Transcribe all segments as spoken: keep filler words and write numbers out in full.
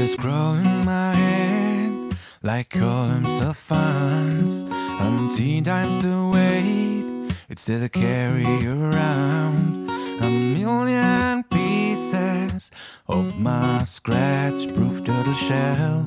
is crawling my head like columns of funds. Umpteen times to wait, it's still to carry around a million pieces of my scratch-proof turtle shell.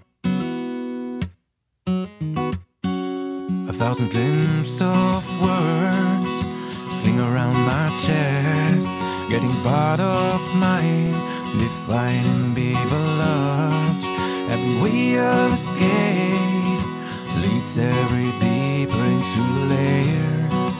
A thousand glimpses of words cling around my chest, getting part of my defining beaver lodge. Every way of escape leads every deeper into the layer.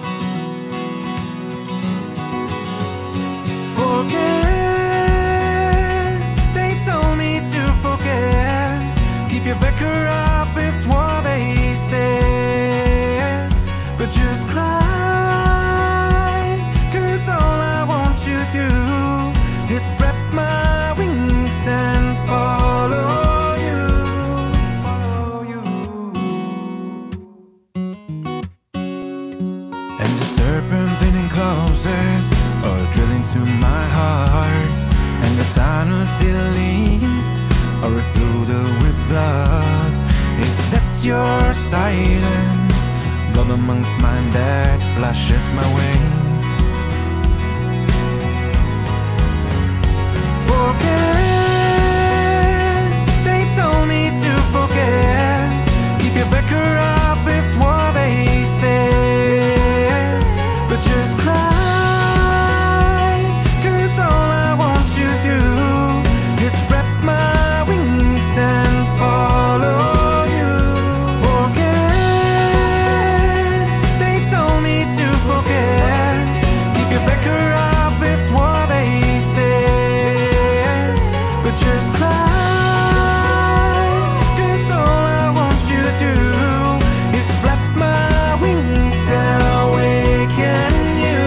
Forget, they told me to forget. Keep your pecker up, it's what they say. But just cry, cause all I want you to do is spread my wings and follow you, follow you. And the serpent thinning closes are drilling to my heart, and the tunnel still leave or flooded with blood. Is that your silent blood amongst mine that flashes my wings? Forget, they told me to forget. Keep your pecker up, it's what they say. But just cry, cause all I want you to do is spread my wings and follow you. Forget, they told me to forget. Keep your pecker up, it's what they say. But just cry, cause all I want you to do is flap my wings and awaken you.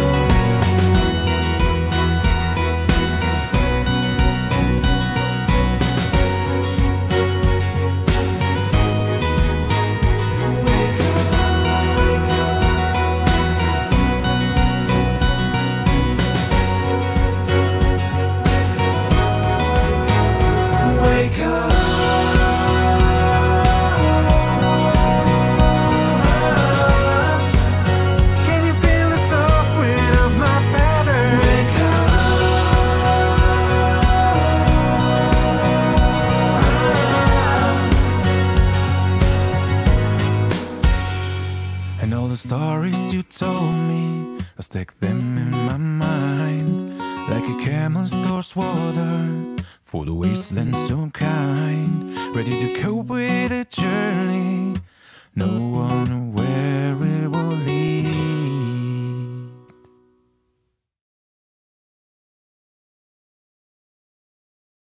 Wake up, wake up. Wake up. Can you feel the soft wind of my feathers? Wake up. And all the stories you told me, I stick them in my mind, like a camel stores water for the wasteland so kind, ready to cope with it